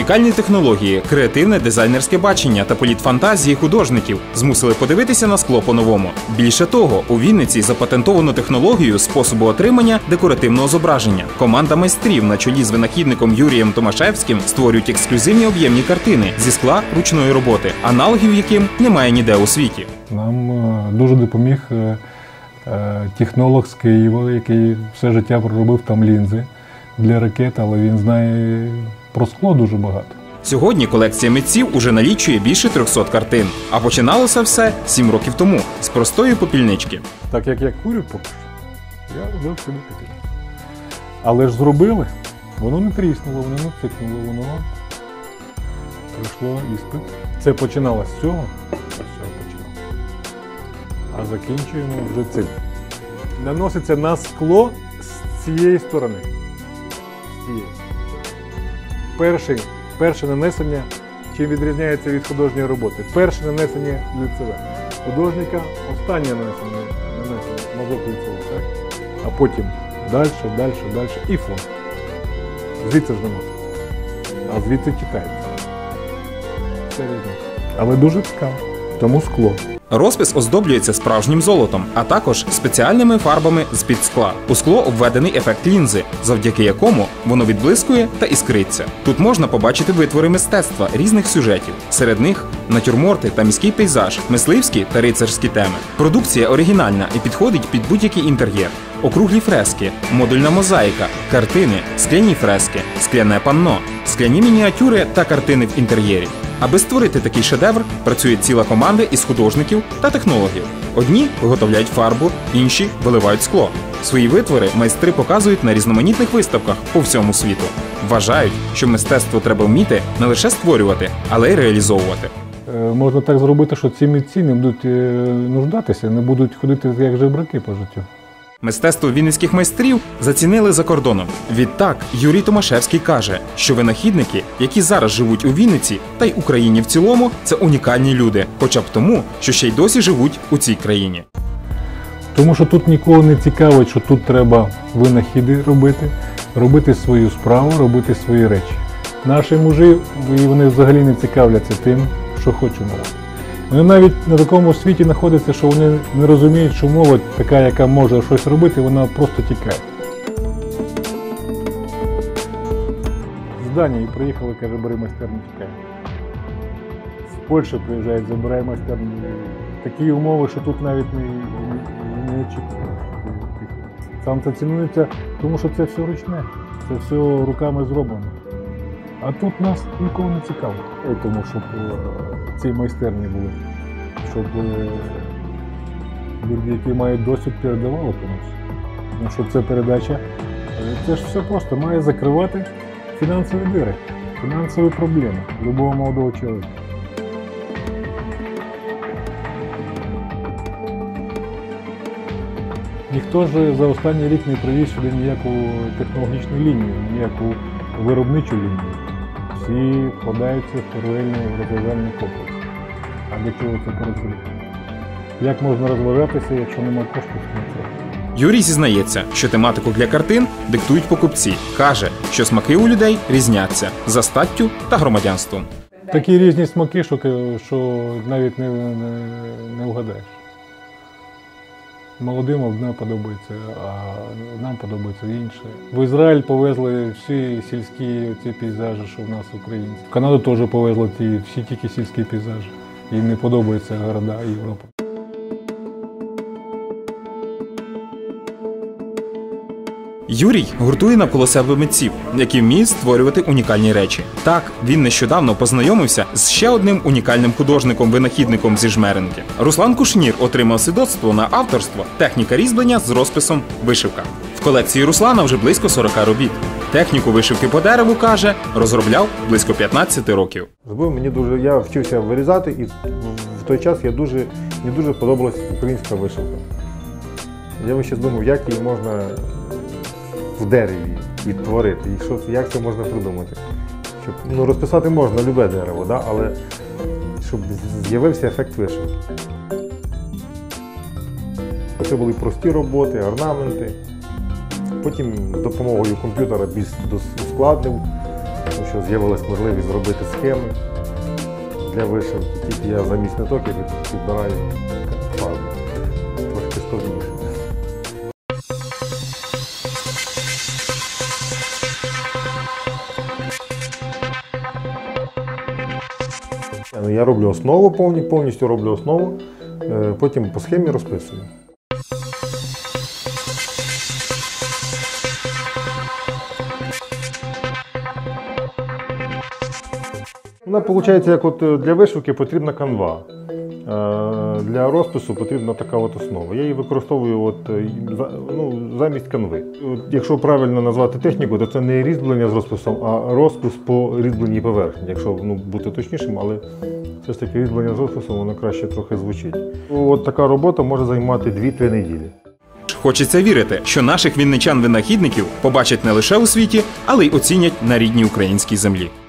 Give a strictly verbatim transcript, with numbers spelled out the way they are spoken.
Унікальні технології, креативне дизайнерське бачення та політ фантазії художників змусили подивитися на скло по-новому. Більше того, у Вінниці запатентовано технологію способу отримання декоративного зображення. Команда майстрів на чолі з винахідником Юрієм Томашевським створюють ексклюзивні об'ємні картини зі скла ручної роботи, аналогів яким немає ніде у світі. Нам дуже допоміг технолог з Києва, який все життя проробив там лінзи для ракет, але він знає про скло дуже багато. Сьогодні колекція митців уже налічує більше трьохсот картин. А починалося все сім років тому з простої попільнички. Так як я курю поки що, я робив собі таке. Але ж зробили, воно не тріснуло, воно не цикнуло, воно пройшло іспит. Це починалося з цього, з цього починалося. А закінчуємо вже цим. Наноситься на скло з цієї сторони. З цієї. Перший, перше нанесення, чим відрізняється від художньої роботи. Перше нанесення лицеве. Художника останнє нанесення, нанесення мазок лицевий, так? А потім далі, далі, далі і фон. Звідси ж наноситься. А звідси читається. Це різниця. Але дуже цікаво. Тому скло. Розпис оздоблюється справжнім золотом, а також спеціальними фарбами з-під скла. У скло обведений ефект лінзи, завдяки якому воно відблискує та іскриться. Тут можна побачити витвори мистецтва різних сюжетів. Серед них натюрморти та міський пейзаж, мисливські та рицарські теми. Продукція оригінальна і підходить під будь-який інтер'єр. Округлі фрески, модульна мозаїка, картини, скляні фрески, скляне панно, скляні мініатюри та картини в інтер'єрі. Аби створити такий шедевр, працює ціла команда із художників та технологів. Одні виготовляють фарбу, інші виливають скло. Свої витвори майстри показують на різноманітних виставках по всьому світу. Вважають, що мистецтво треба вміти не лише створювати, але й реалізовувати. Можна так зробити, що ці митці не будуть нуждатися, не будуть ходити як жебраки по життю. Мистецтво вінницьких майстрів зацінили за кордоном. Відтак, Юрій Томашевський каже, що винахідники, які зараз живуть у Вінниці та й Україні в цілому, це унікальні люди, хоча б тому, що ще й досі живуть у цій країні. Тому що тут нікого не цікавить, що тут треба винахіди робити, робити свою справу, робити свої речі. Наші мужі, вони взагалі не цікавляться тим, що хочемо. Вони навіть на такому світі знаходяться, що вони не розуміють, що молодь, така, яка може щось робити, вона просто тікає. З Данії приїхали, каже, бери майстерню, тікає. З Польщі приїжджають, забирає майстерню. Такі умови, що тут навіть не, не, не очікують. Там це цінується, тому що це все ручне, це все руками зроблено. А тут нас нікого не цікавить, тому щоб ці майстерні були, щоб люди, які мають досвід, передавали комусь. Тому що це передача, це ж все просто, має закривати фінансові дири, фінансові проблеми любого молодого чоловіка. Ніхто ж за останній рік не привіз сюди ніяку технологічну лінію, ніяку виробничу лінію. Всі вкладаються в паралельний розважальний комплекс. А для чого це працює? Як можна розважатися, якщо немає коштів на це? Юрій зізнається, що тематику для картин диктують покупці. Каже, що смаки у людей різняться за статтю та громадянством. Такі різні смаки, що, що навіть не, не, не вгадаєш. Молодим одне подобається, а нам подобається інше. В Ізраїль повезли всі сільські ці пейзажі, що в нас українці. В Канаду теж повезли ті, всі тільки сільські пейзажі. Їм не подобаються города Європи. Юрій гуртує навколо себе митців, які вміють створювати унікальні речі. Так, він нещодавно познайомився з ще одним унікальним художником-винахідником зі Жмеринки. Руслан Кушнір отримав свідоцтво на авторство «Техніка різьблення з розписом «Вишивка». В колекції Руслана вже близько сорока робіт. Техніку вишивки по дереву, каже, розробляв близько п'ятнадцяти років. Мені дуже, я вчився вирізати, і в той час я дуже, мені дуже подобалась українська вишивка. Я весь час думав, як її можна в дереві відтворити, і що, як це можна придумати. Щоб, ну, розписати можна любе дерево, да? Але щоб з'явився ефект вишивки. Це були прості роботи, орнаменти. Потім з допомогою комп'ютера більш ускладнив, тому що з'явилась можливість зробити схеми для вишивки. Тільки я замість ниток підбираю фарбу. Трошки складніше. Я роблю основу, повністю роблю основу, потім по схемі розписую. Вона виходить, як от для вишивки потрібна канва. Для розпису потрібна така от основа. Я її використовую от, ну, замість канви. Якщо правильно назвати техніку, то це не різьблення з розписом, а розпис по різьбленій поверхні. Якщо ну, бути точнішим, але все ж таки різьблення з розписом, воно краще трохи звучить. От така робота може займати дві-три неділі. Хочеться вірити, що наших вінничан-винахідників побачать не лише у світі, але й оцінять на рідній українській землі.